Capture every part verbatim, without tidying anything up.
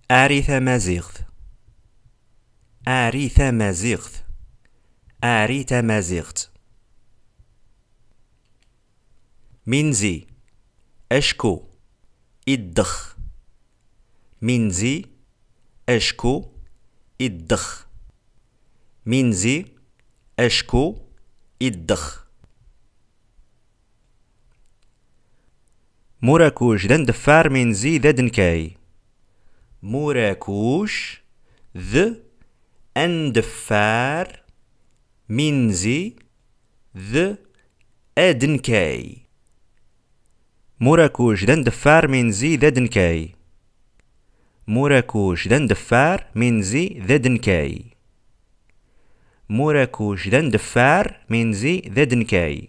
أري تمازيغت. أري تمازيغت. أري تمازيغت. منزي أشكو إدخ. منزي أشكو إدخ. منزي أشكو إدخ. موراكوش دن دفار منزي ذا دنكاي. موراكوش ذ أندفار منزي ذ أدنكاي. موراكوش دن دفار منزي ذا دنكاي. موراكوش دن دفار منزي ذا دنكاي. موراكوش دن دفار منزي ذا دنكاي.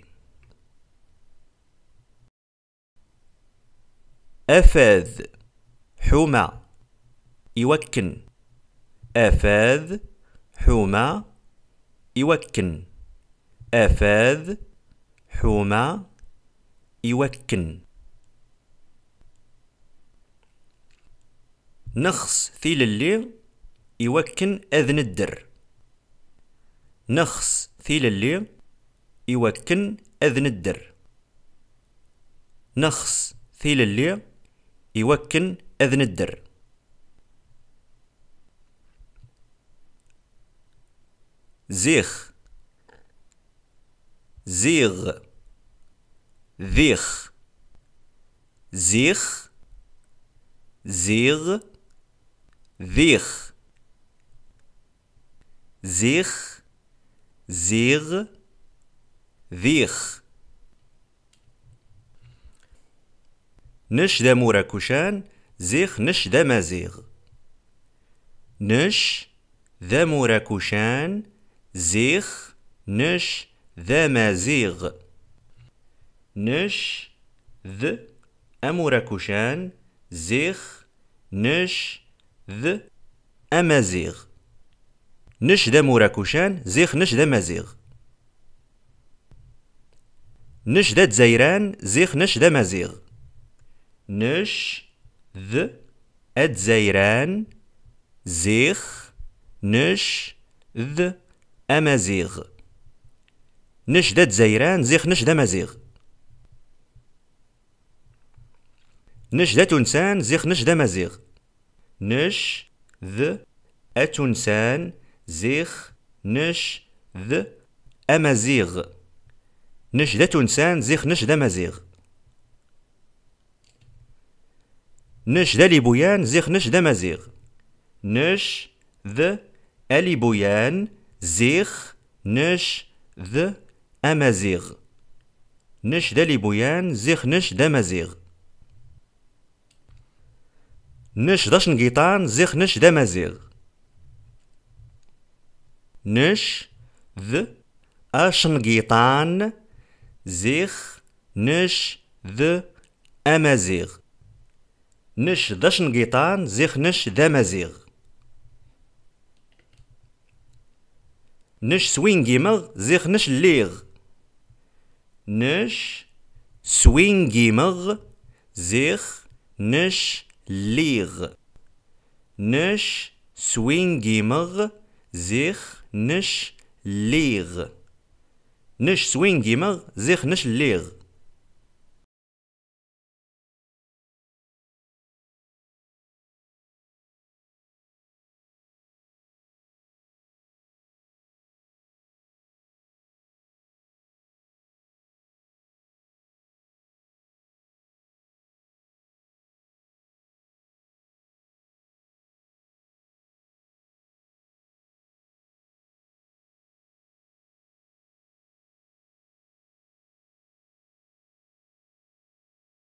أفاذ حومة يوكن. أفاذ حومة يوكن. أفاذ حومة يوكن. نخس ثيل اللي يوكن أذن الدر. نخس ثيل اللي يوكن أذن الدر. نخس ثيل اللي يوكن أذن الدر. زيخ زيغ. ذيخ زيخ زيغ. ذيخ زيخ زيغ. ذيخ. نش ذا موراكوشان زيخ نش ذا مازيغ. نش ذا موراكوشان زيخ نش ذا مازيغ. نش ذ أموراكوشان زيخ نش ذ أمازيغ. نش ذا موراكوشان زيخ نش ذا مازيغ. نش ذا دزايران زيخ نش ذا مازيغ. نش ذ أدزايران زيخ نش ذ أمازيغ. نش ذا دزايران زيخ نش ذا مازيغ. نش ذا تونسان زيخ نش ذا مازيغ. نش ذ أتونسان زيخ نش ذ أمازيغ. نش ذا تونسان زيخ نش ذا مازيغ. نش ذا ليبويان زيخ نش ذا مازيغ. نش ذ أليبويان زيخ نش ذ أمازيغ. نش ذا ليبويان زيخ نش ذا مازيغ. نش ذا شنقيطان زيخ نش ذا مازيغ. نش ذ أشنقيطان زيخ نش ذ أمازيغ. نش ذا شنقيطان زيخ نش ذا مازيغ. نش سوينجيمغ زيخ نش الليغ. نش سوينجيمغ زيخ نش ليغ. نش سوينجيمغ زيخ نش ليغ. نش سوينجيمغ زيخ نش ليغ.